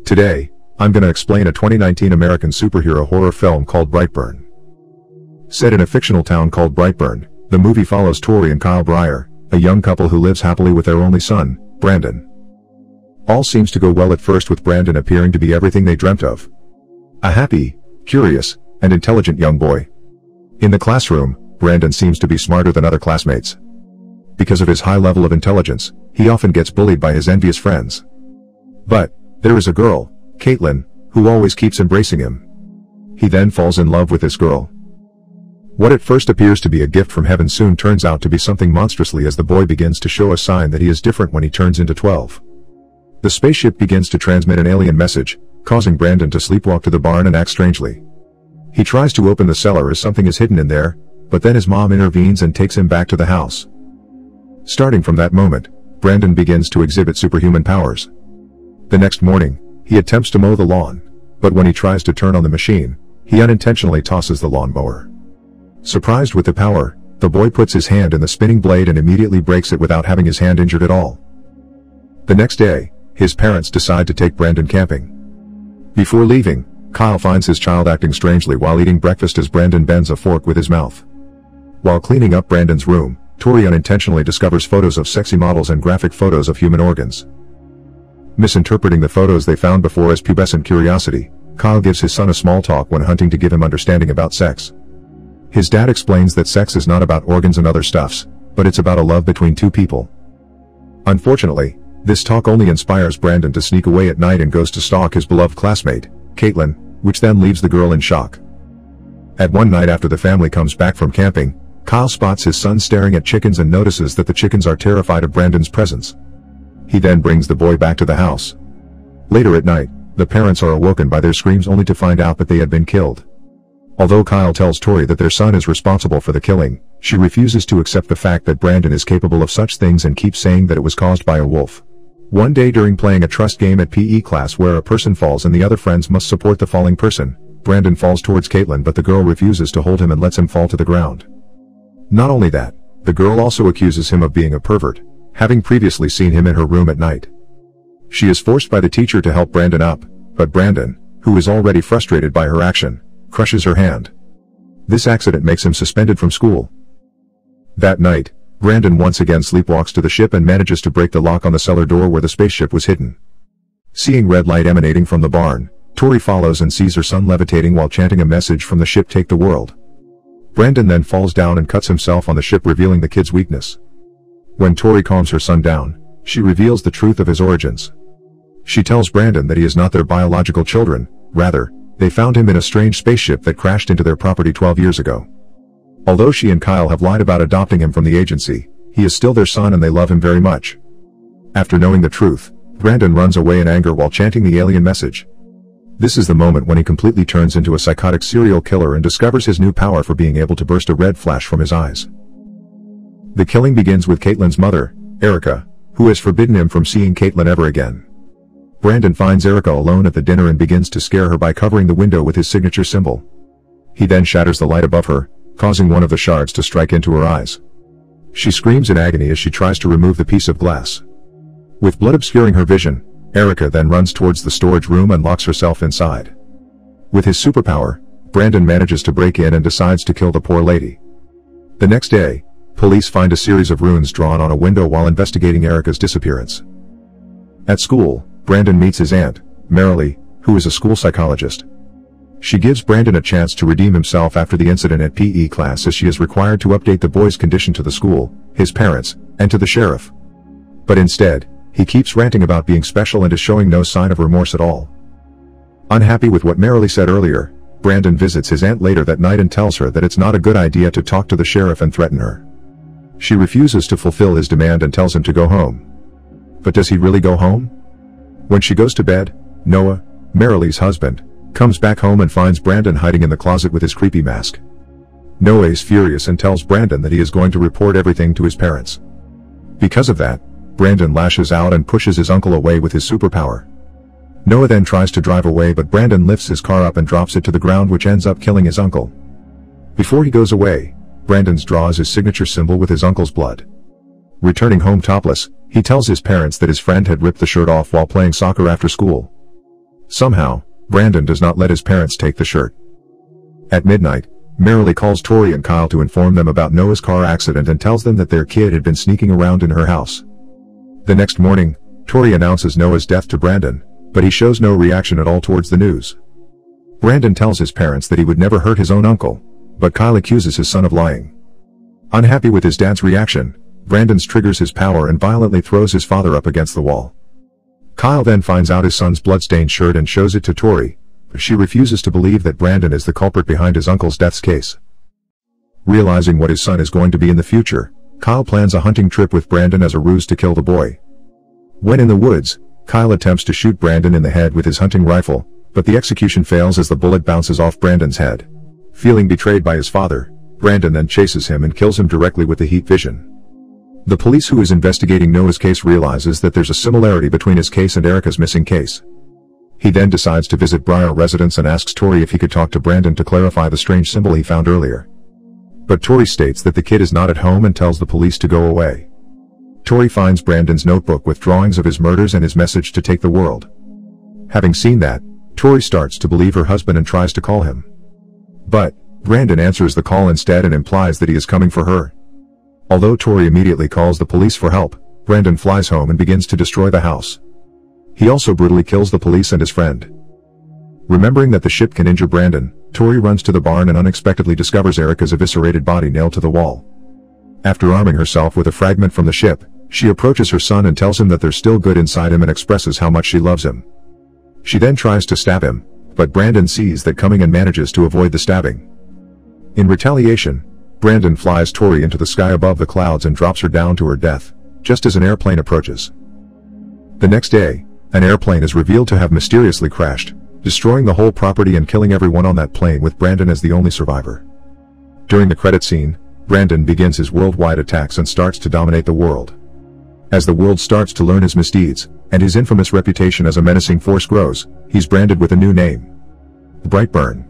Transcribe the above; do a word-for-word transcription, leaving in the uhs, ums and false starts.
Today, I'm gonna explain a twenty nineteen American superhero horror film called Brightbrun. Set in a fictional town called Brightbrun, the movie follows Tori and Kyle, a young couple who lives happily with their only son, Brandon. All seems to go well at first, with Brandon appearing to be everything they dreamt of. A happy, curious, and intelligent young boy. In the classroom, Brandon seems to be smarter than other classmates. Because of his high level of intelligence, he often gets bullied by his envious friends. But there is a girl, Caitlin, who always keeps embracing him. He then falls in love with this girl. What at first appears to be a gift from heaven soon turns out to be something monstrously, as the boy begins to show a sign that he is different when he turns into twelve. The spaceship begins to transmit an alien message, causing Brandon to sleepwalk to the barn and act strangely. He tries to open the cellar as something is hidden in there, but then his mom intervenes and takes him back to the house. Starting from that moment, Brandon begins to exhibit superhuman powers. The next morning, he attempts to mow the lawn, but when he tries to turn on the machine, he unintentionally tosses the lawnmower. Surprised with the power, the boy puts his hand in the spinning blade and immediately breaks it without having his hand injured at all. The next day, his parents decide to take Brandon camping. Before leaving, Kyle finds his child acting strangely while eating breakfast as Brandon bends a fork with his mouth. While cleaning up Brandon's room, Tori unintentionally discovers photos of sexy models and graphic photos of human organs. Misinterpreting the photos they found before as pubescent curiosity, Kyle gives his son a small talk when hunting to give him understanding about sex. His dad explains that sex is not about organs and other stuffs, but it's about a love between two people. Unfortunately, this talk only inspires Brandon to sneak away at night and goes to stalk his beloved classmate, Caitlin, which then leaves the girl in shock. At one night after the family comes back from camping, Kyle spots his son staring at chickens and notices that the chickens are terrified of Brandon's presence. He then brings the boy back to the house. Later at night, the parents are awoken by their screams only to find out that they had been killed. Although Kyle tells Tori that their son is responsible for the killing, she refuses to accept the fact that Brandon is capable of such things and keeps saying that it was caused by a wolf. One day during playing a trust game at P E class where a person falls and the other friends must support the falling person, Brandon falls towards Caitlin, but the girl refuses to hold him and lets him fall to the ground. Not only that, the girl also accuses him of being a pervert, having previously seen him in her room at night. She is forced by the teacher to help Brandon up, but Brandon, who is already frustrated by her action, crushes her hand. This accident makes him suspended from school. That night, Brandon once again sleepwalks to the ship and manages to break the lock on the cellar door where the spaceship was hidden. Seeing red light emanating from the barn, Tori follows and sees her son levitating while chanting a message from the ship, "Take the world." Brandon then falls down and cuts himself on the ship, revealing the kid's weakness. When Tori calms her son down, she reveals the truth of his origins. She tells Brandon that he is not their biological children, rather, they found him in a strange spaceship that crashed into their property twelve years ago. Although she and Kyle have lied about adopting him from the agency, he is still their son and they love him very much. After knowing the truth, Brandon runs away in anger while chanting the alien message. This is the moment when he completely turns into a psychotic serial killer and discovers his new power for being able to burst a red flash from his eyes. The killing begins with Caitlin's mother, Erica, who has forbidden him from seeing Caitlin ever again. Brandon finds Erica alone at the dinner and begins to scare her by covering the window with his signature symbol. He then shatters the light above her, causing one of the shards to strike into her eyes. She screams in agony as she tries to remove the piece of glass. With blood obscuring her vision, Erica then runs towards the storage room and locks herself inside. With his superpower, Brandon manages to break in and decides to kill the poor lady. The next day, police find a series of runes drawn on a window while investigating Erica's disappearance. At school, Brandon meets his aunt, Marilee, who is a school psychologist. She gives Brandon a chance to redeem himself after the incident at P E class, as she is required to update the boy's condition to the school, his parents, and to the sheriff. But instead, he keeps ranting about being special and is showing no sign of remorse at all. Unhappy with what Marilee said earlier, Brandon visits his aunt later that night and tells her that it's not a good idea to talk to the sheriff and threaten her. She refuses to fulfill his demand and tells him to go home. But does he really go home? When she goes to bed, Noah, Marilee's husband, comes back home and finds Brandon hiding in the closet with his creepy mask. Noah is furious and tells Brandon that he is going to report everything to his parents. Because of that, Brandon lashes out and pushes his uncle away with his superpower. Noah then tries to drive away, but Brandon lifts his car up and drops it to the ground, which ends up killing his uncle. Before he goes away, Brandon draws his signature symbol with his uncle's blood. Returning home topless, he tells his parents that his friend had ripped the shirt off while playing soccer after school. Somehow, Brandon does not let his parents take the shirt. At midnight, Marilee calls Tori and Kyle to inform them about Noah's car accident and tells them that their kid had been sneaking around in her house. The next morning, Tori announces Noah's death to Brandon, but he shows no reaction at all towards the news. Brandon tells his parents that he would never hurt his own uncle, but Kyle accuses his son of lying. Unhappy with his dad's reaction, Brandon triggers his power and violently throws his father up against the wall. Kyle then finds out his son's blood-stained shirt and shows it to Tori, but she refuses to believe that Brandon is the culprit behind his uncle's death case. Realizing what his son is going to be in the future, Kyle plans a hunting trip with Brandon as a ruse to kill the boy. When in the woods, Kyle attempts to shoot Brandon in the head with his hunting rifle, but the execution fails as the bullet bounces off Brandon's head. Feeling betrayed by his father, Brandon then chases him and kills him directly with the heat vision. The police who is investigating Noah's case realizes that there's a similarity between his case and Erica's missing case. He then decides to visit Briar residence and asks Tori if he could talk to Brandon to clarify the strange symbol he found earlier. But Tori states that the kid is not at home and tells the police to go away. Tori finds Brandon's notebook with drawings of his murders and his message to take the world. Having seen that, Tori starts to believe her husband and tries to call him. But Brandon answers the call instead and implies that he is coming for her. Although Tori immediately calls the police for help, Brandon flies home and begins to destroy the house. He also brutally kills the police and his friend. Remembering that the ship can injure Brandon, Tori runs to the barn and unexpectedly discovers Erica's eviscerated body nailed to the wall. After arming herself with a fragment from the ship, she approaches her son and tells him that there's still good inside him and expresses how much she loves him. She then tries to stab him, but Brandon sees that coming and manages to avoid the stabbing. In retaliation, Brandon flies Tori into the sky above the clouds and drops her down to her death, just as an airplane approaches. The next day, an airplane is revealed to have mysteriously crashed, destroying the whole property and killing everyone on that plane with Brandon as the only survivor. During the credit scene, Brandon begins his worldwide attacks and starts to dominate the world. As the world starts to learn his misdeeds, and his infamous reputation as a menacing force grows, he's branded with a new name: Brightbrun.